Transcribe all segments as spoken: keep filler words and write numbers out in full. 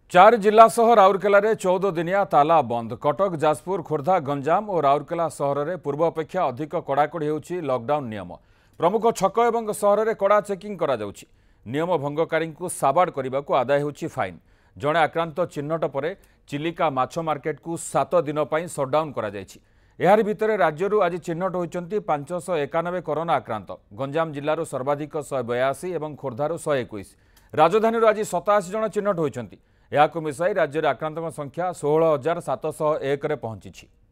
चार जिला सह राउरकेला रे चौदह दिनिया ताला बंद। कटक, जाजपुर, खोर्धा, गंजाम और राउरकेला सहर में पूर्व अपेक्षा अधिक कड़ाकड़ी होउछि लॉकडाउन नियम। प्रमुख छक एवं सहर में कड़ा चेकिंग करा जाउछि। नियम भंगकारी को साबाड़ करने को आदाय होउछि फाइन। जड़े आक्रांत चिन्हट पर चिलिका माछ मार्केट को सात दिन पर सटडाउन करा जायछि। एहार भितर राज्यरू आज चिन्हट होइचंती पांचश एकानबे कोरोना आक्रांत। गंजाम जिल्लारू सर्वाधिक शहे बयासी और खोर्धारू शहे एकुश। राजधानी आज सताशी जन चिन्हट होइचंती। यहां मिसाई राज्य में आक्रांतों संख्या षोह हजार सातश एक पहुंची।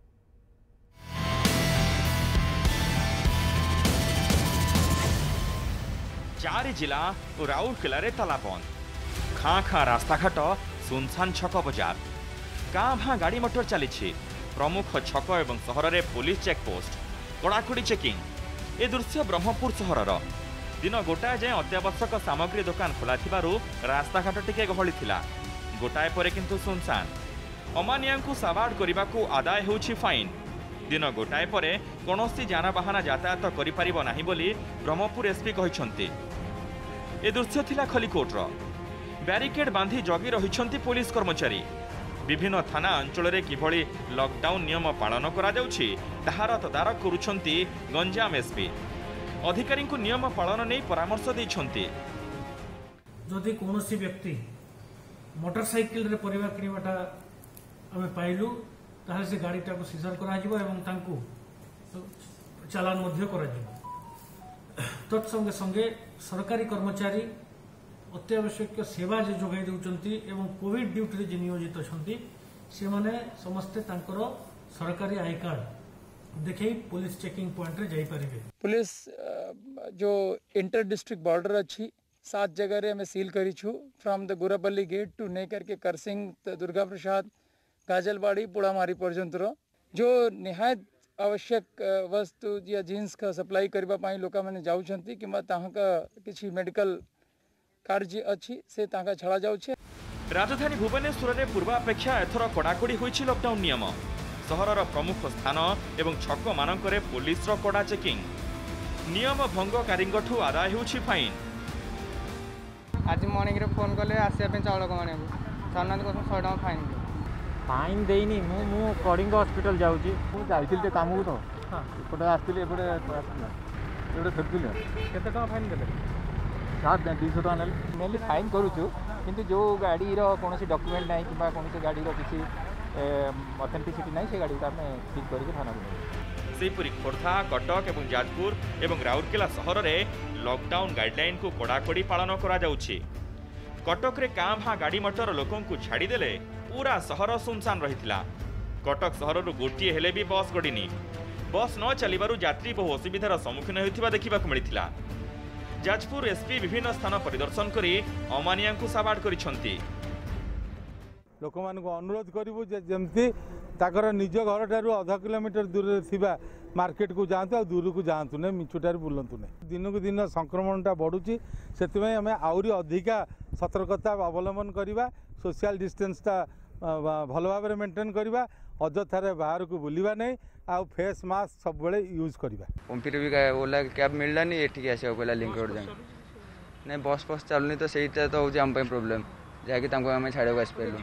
चार जिला और राउरकेला रे ताला बंद। खाँ खाँ रास्ताघाट सुनसान छक बजार गाँ भाँ गाड़ी मोटर चली। प्रमुख छक एवं सहर में पुलिस चेकपोस्ट कड़ाकड़ी चेकिंग। ए दृश्य ब्रह्मपुर सहर दिन गोटाए जाए अत्यावश्यक सामग्री दुकान खोला रास्ताघाट टिके गहली थिला। गोटाए परे किंतु सुनसान। अमानिया साबाड़ करने को आदाय होउछि फाइन। दिन गोटाए परे कौनसी जानबाहन यातायात करिपारिबो नाही बोली ब्रह्मपुर एसपी कहिसंती। ए दृश्य थिला खलिकोटर। ब्यारिकेड बांधी जगी रहिसंती पुलिस कर्मचारी। विभिन्न थाना अंचल रे किभଳି लॉकडाउन नियम पालन करा जाउछि ताहार तदारक करुछंती गंजाम एसपी। अधिकारी को नियम पालन नहीं परामर्श दैछंती। जदि कोनोसी व्यक्ति मोटरसाइकिल रे परिवा किनिबाटा आमे पाइलु ताहाले से गाड़ीटा को सीजर करा जिवो एवं तांकु चालान मध्य करा जिवो। तत्संगे संगे सरकारी कर्मचारी अत्यावश्यक सेवा जे जोगाई देउचंती एवं कोविड ड्यूटी रे जे नियोजित अछंती से माने समस्त तांकर सरकारी आई कार्ड देखै पुलिस चेकिंग पॉइंट रे जाई परिबे। पुलिस जो इंटर डिस्ट्रिक्ट बॉर्डर अच्छी सात जगह रे हमें सील करी छु। From the Gurapalli gate to नहीं करके करसिंग, दुर्गा प्रसाद, गाजलबाड़ी, पुड़ामारी पर्यंत जो निहायत आवश्यक वस्तु या जीन्स का सप्लाई करबा पाई लोका माने जाउछंती किबा ताहाका किछि मेडिकल कार्य अच्छी से ताहाका छड़ा जाउछे। राजधानी भुवनेश्वर रे पूर्वापेक्षा एथर कड़ाकड़ी होइछि लॉकडाउन नियम। सहरर प्रमुख स्थान एवं छक मानकरे पुलिस रो कड़ा चेकिंग। नियम भंगकारीठू आदाय होउछि फाइन। आज मॉर्निंग रे फोन कले आसिया पे चाउल कमाने को सारनाथ को सौ टका फाइन फाइन देइनी मु मु कडिंग हॉस्पिटल जाउची मु जाइतिल ते काम को तो हां एपटे आस्तिल एपटे आस्तिल एपटे फेरतिल केते टका फाइन देले सात दो सौ टका मेनली फाइन करूछु किंतु जो गाड़ी रो कोनोसी डॉक्यूमेंट नाही किबा कोनोसी गाड़ी रो किछि ऑथेंटिसिटी नाही से गाड़ी का मैं ठीक करके थाना को सेहीपरि खोर्धा, कटक एवं जाजपुर एवं राउरकेला सहर में लॉकडाउन गाइडलाइन को कड़ाकड़ी पालन करा जाउछि। कटक रे काँ भाँ गाड़ी मोटर लोकों को छाड़ी देले पूरा सहर सुनसान रहिथिला। कटक सहर गोटे हेले भी बस गड़िनी। बस न चलिबारु यात्री बहु असुविधार सम्मुखीन होइथिबा देखिबाकु मिलिथिला। जाजपुर एसपी विभिन्न स्थान परिदर्शन करी अमानिया को साबाड़ करिसंती। लोक मान अनुरोध करूँ जमती ताकर निज घर ठार अधा किलोमीटर दूर थिबा मार्केट को जातु दूर को जातु ना मिछुटार बुलतु ना। दिन को दिन संक्रमणटा बढ़ुची से आम आहरी अधिका सतर्कता अवलम्बन करवा। सोशल डिस्टेंसटा भल भाव में मेंटेन करवा। अଯଥାରେ बाहर को बुलवा नहीं आ फेस मास्क सब बड़े यूज करवा। फिर भी ओला कैब मिललानी एठी आसे पहला लिंक रोड जाए नहीं बस बस चलनी तो सहीटा तो होम प्रोब्लेम जहाँकि आम छाड़ा आस पार्लु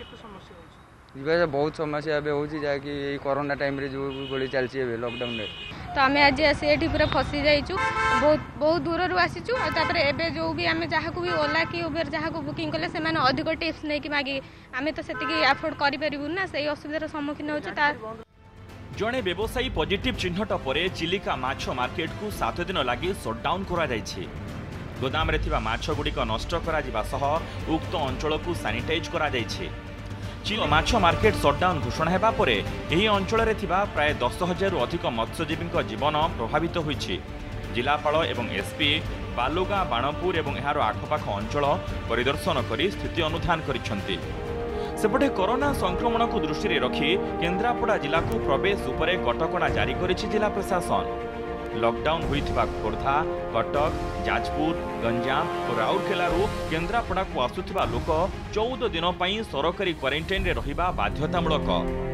जीवा बहुत समस्या ए हो जहाँकि कोरोना टाइम रे जो गोली चलती है लॉकडाउन रे तो आम आज ये पूरा फसी जाइचु बहुत बहुत दूर रू आसीचु और एबे जो भी आम जहाँ को भी ओला कि उबेर जहाँ को बुकिंग कले से अधिक टिप्स नहीं कि मागे आम तो से अफोर्ड करूँ ना से असुविधार सम्मुखीन हो। जड़े व्यवसायी पॉजिटिव चिन्हट पर चिलिका माछ मार्केट को सात दिन लगी सटडाउन करा जायछि। गोदाम रे थिबा माछ गुड़िक नष्ट करा जिबा सह उक्त अंचल को सैनिटाइज करा जायछि। चिलिका माछ मार्केट सटडाउन घोषणा हेबा परे एही अंचल रे थिबा प्राय दस हजार रु अधिक मत्स्यजीवी जीवन प्रभावित होइछि। जिलापाल एवं एसपी बालुगा, बाणपुर एवं एहार आखपाख अंचल परिदर्शन करी स्थिति अनुधान करिसंती। सेपटे कोरोना संक्रमण को दृष्टि रे रखी केन्द्रापड़ा जिला को प्रवेश उपरे कटकड़ा जारी करिछि जिला प्रशासन। लॉकडाउन होइथिबा खोर्धा, कटक, जाजपुर, गंजाम और राउरकेलारू केन्द्रापड़ा को आसुथिबा लोक चौदह दिन पई सरकारी क्वारंटाइन रे रहिबा बाध्यतामूलक।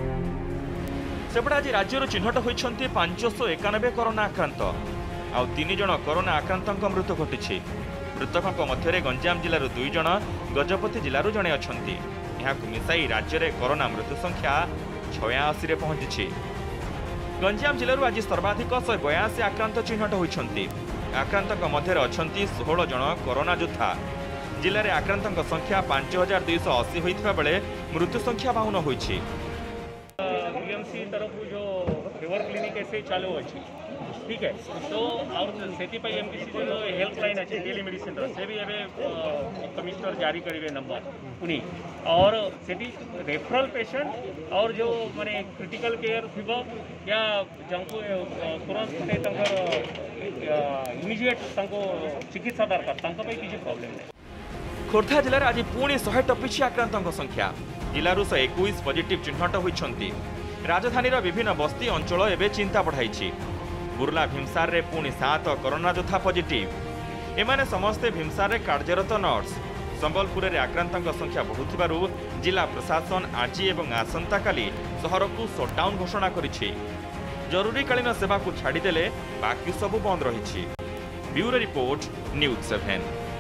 सेपटे आज राज्यर चिन्हट होइछंती पांचश एकानबे कोरोना आक्रांत आउ तीन जन कोरोना आक्रांतक मृत्यु घटिछि। मृतकों मध्य गंजाम जिलूर दुई जन, गजपति जिलूर जड़े अच्छा। यहां मिसाई राज्य में कोरोना मृत्यु संख्या छयासी रे पहुंची। गंजाम जिलूर आज सर्वाधिक शहे बयासी आक्रांत चिन्हट होती। आक्रांतों मध्य अच्छा षोह जन कोरोना योद्धा। जिले में आक्रांतों संख्या पांच हजार दुईश अशी होता बेले मृत्यु संख्या बावन होती। बीएमसी तरफ जो फीवर क्लिनिक ऐसे चालू अच्छी ठीक है तो और से एमपीसी जो हेल्पलाइन अच्छे डेली मेडिसिन से भी एवं कमिश्नर जारी करेंगे नंबर पुनी और से रेफरल पेशेंट और जो माने क्रिटिकल केयर थी या जंको तुरंत इमिजिएट चिकित्सा दरकार किसी प्रॉब्लम नहीं। खोर्धा जिले में आज पुणी शहे टपिछि आक्रांतों संख्या। जिलू शहे एक पॉजिटिव चिन्हट होती। राजधानीर विभिन्न बस्ती अंचल एवं चिंता बढ़ाई। बुर्ला भीमसार रे पुणी सात कोरोना योद्धा पॉजिटिव। एमाने समस्ते भीमसार रे कार्यरत नर्स। संबलपुर में आक्रांतों संख्या बढ़ुथिबारु जिला प्रशासन आज एवं आसंता काली सहर को सटडाउन घोषणा करिछि। जरूरीकालीन सेवा को छाड़ीदेले बाकी सबू बंद रही। Bureau report news seven.